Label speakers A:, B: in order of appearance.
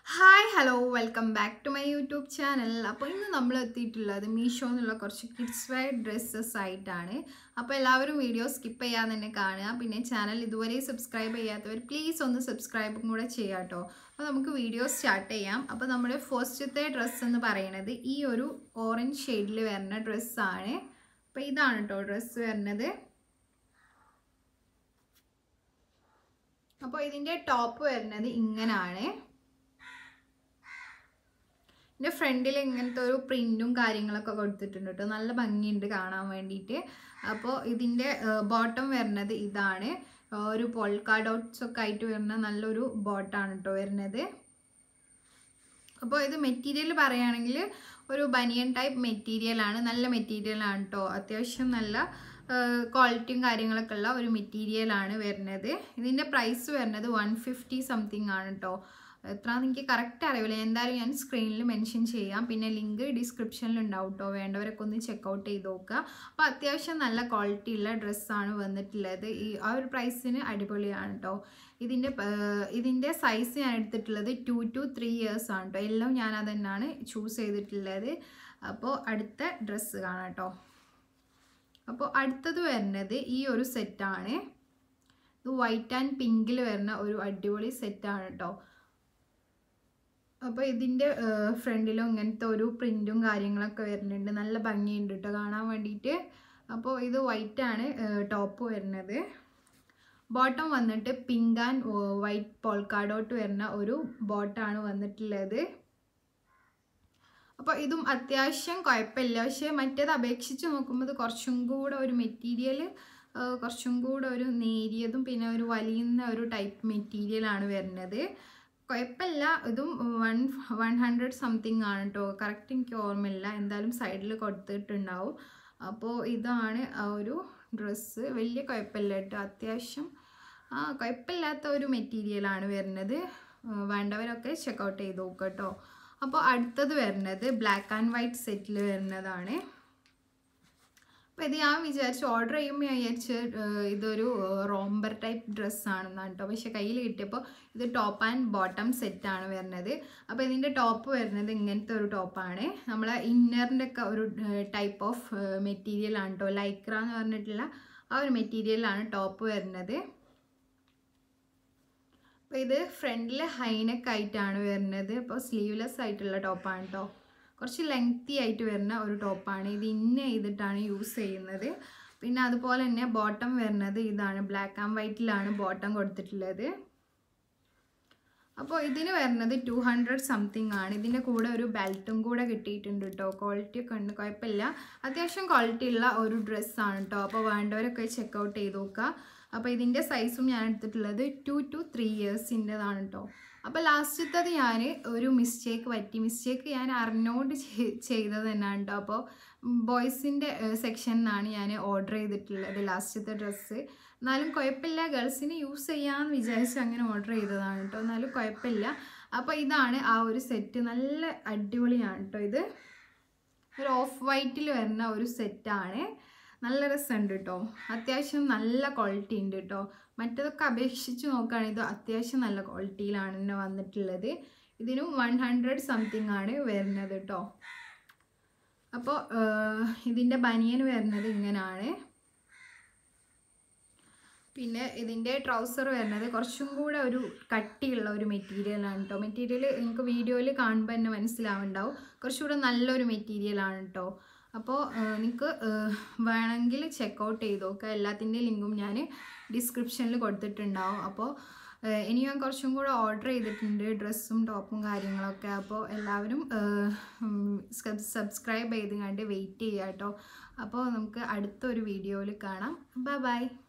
A: Hi, hello, welcome back to my YouTube channel. അപ്പോൾ ഇന്ന് നമ്മൾ എത്തിയിട്ടുള്ളത് Meesho എന്നുള്ള കുറച്ച് കിഡ്സ് വെയർ ഡ്രസ്സസ് ആയിട്ടാണ്. അപ്പോൾ എല്ലാവരും വീഡിയോ സ്കിപ്പ് ചെയ്യാതെ തന്നെ കാണുക. പിന്നെ ചാനൽ ഇതുവരെ സബ്സ്ക്രൈബ് ചെയ്യാത്തവർ പ്ലീസ് ഒന്ന് സബ്സ്ക്രൈബും കൂടെ ചെയ്യാം കേട്ടോ. അപ്പോൾ നമുക്ക് വീഡിയോ സ്റ്റാർട്ട് ചെയ്യാം. അപ്പോൾ നമ്മുടെ ഫസ്റ്റത്തെ ഡ്രസ്സ് എന്ന് പറയുന്നത് ഈ ഒരു ഓറഞ്ച് ഷെയ്ഡിൽ വരുന്ന ഡ്രസ്സാണ്. അപ്പോൾ ഇതാണ് കേട്ടോ ഡ്രസ്സ് വരുന്നത്. അപ്പോൾ ഇതിൻ്റെ ടോപ്പ് വരുന്നത് ഇങ്ങനെയാണ്. ഇതിൻ്റെ ഫ്രണ്ടിൽ ഇങ്ങനത്തെ ഒരു പ്രിൻറ്റും കാര്യങ്ങളൊക്കെ കൊടുത്തിട്ടുണ്ട് കേട്ടോ. നല്ല ഭംഗിയുണ്ട് കാണാൻ വേണ്ടിയിട്ട്. അപ്പോൾ ഇതിൻ്റെ ബോട്ടം വരുന്നത് ഇതാണ്. ഒരു പോൾക്കാ ഡോട്ട്സ് ഒക്കെ ആയിട്ട് വരുന്ന നല്ലൊരു ബോട്ടാണ് കേട്ടോ വരുന്നത്. അപ്പോൾ ഇത് മെറ്റീരിയൽ പറയുകയാണെങ്കിൽ ഒരു ബനിയൻ ടൈപ്പ് മെറ്റീരിയലാണ്. നല്ല മെറ്റീരിയലാണ് കേട്ടോ. അത്യാവശ്യം നല്ല ക്വാളിറ്റിയും കാര്യങ്ങളൊക്കെ ഉള്ള ഒരു മെറ്റീരിയലാണ് വരുന്നത്. ഇതിൻ്റെ പ്രൈസ് വരുന്നത് 150 സംതിങ് ആണ് കേട്ടോ. എത്രയാണെന്ന് എനിക്ക് കറക്റ്റ് അറിയില്ല. എന്തായാലും ഞാൻ സ്ക്രീനിൽ മെൻഷൻ ചെയ്യാം. പിന്നെ ലിങ്ക് ഡിസ്ക്രിപ്ഷനിൽ ഉണ്ടാവും കേട്ടോ. വേണ്ടവരൊക്കെ ഒന്ന് ചെക്കൗട്ട് ചെയ്ത് നോക്കുക. അപ്പോൾ അത്യാവശ്യം നല്ല ക്വാളിറ്റി ഉള്ള ഡ്രസ്സാണ് വന്നിട്ടുള്ളത്. ആ ഒരു പ്രൈസിന് അടിപൊളിയാണ് കേട്ടോ. ഇതിൻ്റെ സൈസ് ഞാൻ എടുത്തിട്ടുള്ളത് 2 to 3 years ആണ് കേട്ടോ. എല്ലാം ഞാൻ അത് തന്നെയാണ് ചൂസ് ചെയ്തിട്ടുള്ളത്. അപ്പോൾ അടുത്ത ഡ്രസ്സ് കാണാം കേട്ടോ. അപ്പോൾ അടുത്തത് വരുന്നത് ഈ ഒരു സെറ്റാണ്. ഇത് വൈറ്റ് ആൻഡ് പിങ്കിൽ വരുന്ന ഒരു അടിപൊളി സെറ്റാണ് കേട്ടോ. അപ്പോൾ ഇതിൻ്റെ ഫ്രണ്ടിലും ഇങ്ങനത്തെ ഒരു പ്രിൻറ്റും കാര്യങ്ങളൊക്കെ വരുന്നുണ്ട്. നല്ല ഭംഗിയുണ്ട് കേട്ടോ കാണാൻ വേണ്ടിയിട്ട്. അപ്പോൾ ഇത് വൈറ്റാണ് ടോപ്പ് വരുന്നത്. ബോട്ടം വന്നിട്ട് പിങ്ക് ആൻഡ് വൈറ്റ് പോൾക്കാഡോട്ട് വരുന്ന ഒരു ബോട്ടാണ് വന്നിട്ടുള്ളത്. അപ്പോൾ ഇതും അത്യാവശ്യം കുഴപ്പമില്ല. പക്ഷേ മറ്റേത് അപേക്ഷിച്ച് നോക്കുമ്പോൾ ഇത് കുറച്ചും കൂടെ ഒരു മെറ്റീരിയൽ കുറച്ചും കൂടെ ഒരു നേരിയതും പിന്നെ ഒരു വലിയുന്ന ഒരു ടൈപ്പ് മെറ്റീരിയലാണ് വരുന്നത്. കുഴപ്പമില്ല. ഇതും 100 സംതിങ് ആണ് കേട്ടോ. കറക്റ്റ് എനിക്ക് ഓർമ്മയില്ല. എന്തായാലും സൈഡിൽ കൊടുത്തിട്ടുണ്ടാവും. അപ്പോൾ ഇതാണ് ആ ഒരു ഡ്രസ്സ്. വലിയ കുഴപ്പമില്ല കേട്ടോ. അത്യാവശ്യം കുഴപ്പമില്ലാത്ത ഒരു മെറ്റീരിയലാണ് വരുന്നത്. വേണ്ടവരൊക്കെ ചെക്കൗട്ട് ചെയ്ത് നോക്കുക കേട്ടോ. അപ്പോൾ അടുത്തത് വരുന്നത് ബ്ലാക്ക് ആൻഡ് വൈറ്റ് സെറ്റിൽ വരുന്നതാണ്. അപ്പോൾ ഇത് ഞാൻ വിചാരിച്ചു ഓർഡർ ചെയ്യുമ്പോൾ ഞാൻ വിചാരിച്ച് ഇതൊരു റോംബർ ടൈപ്പ് ഡ്രസ്സാണെന്നാണ് കേട്ടോ. പക്ഷേ കയ്യിൽ കിട്ടിയപ്പോൾ ഇത് ടോപ്പ് ആൻഡ് ബോട്ടം സെറ്റാണ് വരുന്നത്. അപ്പോൾ ഇതിൻ്റെ ടോപ്പ് വരുന്നത് ഇങ്ങനത്തെ ഒരു ടോപ്പാണ്. നമ്മളെ ഇന്നറിൻ്റെ ഒക്കെ ഒരു ടൈപ്പ് ഓഫ് മെറ്റീരിയലാണ് കേട്ടോ. ലൈക്ര എന്ന് പറഞ്ഞിട്ടുള്ള ആ ഒരു മെറ്റീരിയലാണ് ടോപ്പ് വരുന്നത്. അപ്പോൾ ഇത് ഫ്രണ്ടിൽ ഹൈനെക്ക് ആയിട്ടാണ് വരുന്നത്. അപ്പോൾ സ്ലീവ്ലെസ് ആയിട്ടുള്ള ടോപ്പാണ് കേട്ടോ. കുറച്ച് ലെങ്തി ആയിട്ട് വരുന്ന ഒരു ടോപ്പാണ്. ഇത് ചെയ്തിട്ടാണ് യൂസ് ചെയ്യുന്നത്. പിന്നെ അതുപോലെ തന്നെ ബോട്ടം വരുന്നത് ഇതാണ്. ബ്ലാക്ക് ആൻഡ് വൈറ്റിലാണ് ബോട്ടം കൊടുത്തിട്ടുള്ളത്. അപ്പോൾ ഇതിന് വരുന്നത് 200 സംതിങ് ആണ്. ഇതിൻ്റെ കൂടെ ഒരു ബെൽറ്റും കൂടെ കിട്ടിയിട്ടുണ്ട് കേട്ടോ. ക്വാളിറ്റി ഒക്കെ ഉണ്ട്, കുഴപ്പമില്ല. അത്യാവശ്യം ക്വാളിറ്റി ഉള്ള ഒരു ഡ്രസ്സാണ് കേട്ടോ. അപ്പോൾ വേണ്ടവരൊക്കെ ചെക്കൗട്ട് ചെയ്ത് നോക്കുക. അപ്പോൾ ഇതിൻ്റെ സൈസും ഞാൻ എടുത്തിട്ടുള്ളത് 2 to 3 yearsൻ്റെതാണ് കേട്ടോ. അപ്പോൾ ലാസ്റ്റത്തത് ഞാൻ ഒരു മിസ്റ്റേക്ക് ഞാൻ അറിഞ്ഞുകൊണ്ട് ചെയ്തത് തന്നെയാണ് കേട്ടോ. അപ്പോൾ ബോയ്സിൻ്റെ സെക്ഷനിൽ നിന്നാണ് ഞാൻ ഓർഡർ ചെയ്തിട്ടുള്ളത് ലാസ്റ്റത്തെ ഡ്രസ്സ്. എന്നാലും കുഴപ്പമില്ല, ഗേൾസിന് യൂസ് ചെയ്യാമെന്ന് വിചാരിച്ച് അങ്ങനെ ഓർഡർ ചെയ്തതാണ് കേട്ടോ. എന്നാലും കുഴപ്പമില്ല. അപ്പോൾ ഇതാണ് ആ ഒരു സെറ്റ്. നല്ല അടിപൊളിയാണ് കേട്ടോ. ഇത് ഒരു ഓഫ് വൈറ്റിൽ വരുന്ന ഒരു സെറ്റാണ്. നല്ല രസമുണ്ട് കേട്ടോ. അത്യാവശ്യം നല്ല ക്വാളിറ്റി ഉണ്ട് കേട്ടോ. മറ്റതൊക്കെ അപേക്ഷിച്ച് നോക്കുകയാണെങ്കിൽ ഇത് അത്യാവശ്യം നല്ല ക്വാളിറ്റിയിലാണ് തന്നെ വന്നിട്ടുള്ളത്. ഇതിനും 100 സംതിങ് ആണ് വരുന്നത് കേട്ടോ. അപ്പോൾ ഇതിൻ്റെ ബനിയൻ വരുന്നത് ഇങ്ങനെയാണ്. പിന്നെ ഇതിൻ്റെ ട്രൗസർ വരുന്നത് കുറച്ചും കൂടെ ഒരു കട്ടിയുള്ള ഒരു മെറ്റീരിയലാണ് കേട്ടോ. മെറ്റീരിയൽ നിങ്ങൾക്ക് വീഡിയോയിൽ കാണുമ്പോൾ തന്നെ മനസ്സിലാവുന്നുണ്ടാവും. കുറച്ചുകൂടെ നല്ലൊരു മെറ്റീരിയലാണ് കേട്ടോ. അപ്പോൾ നിങ്ങൾക്ക് വേണമെങ്കിൽ ചെക്കൗട്ട് ചെയ്ത് നോക്കുക. എല്ലാത്തിൻ്റെ ലിങ്കും ഞാൻ ഡിസ്ക്രിപ്ഷനിൽ കൊടുത്തിട്ടുണ്ടാവും. അപ്പോൾ ഇനി ഞാൻ കുറച്ചും കൂടെ ഓർഡർ ചെയ്തിട്ടുണ്ട് ഡ്രസ്സും ടോപ്പും കാര്യങ്ങളൊക്കെ. അപ്പോൾ എല്ലാവരും സബ്സ്ക്രൈബ് ചെയ്ത് കണ്ട് വെയിറ്റ് ചെയ്യുക കേട്ടോ. അപ്പോൾ നമുക്ക് അടുത്തൊരു വീഡിയോയിൽ കാണാം. ബൈ.